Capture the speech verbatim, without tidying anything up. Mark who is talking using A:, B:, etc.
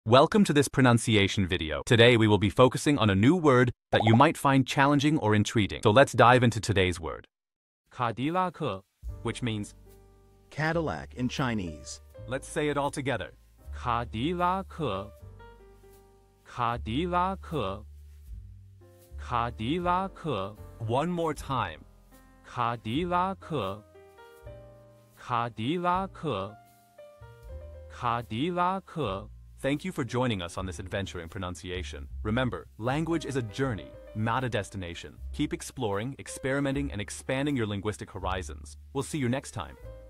A: Welcome to this pronunciation video. Today we will be focusing on a new word that you might find challenging or intriguing. So let's dive into today's word. 卡迪拉克, which means
B: Cadillac in Chinese.
A: Let's say it all together.
C: 卡迪拉克，卡迪拉克，卡迪拉克，
A: One more time.
C: 卡迪拉克，卡迪拉克，卡迪拉克。
A: Thank you for joining us on this adventure in pronunciation. Remember, language is a journey, not a destination. Keep exploring, experimenting, and expanding your linguistic horizons. We'll see you next time.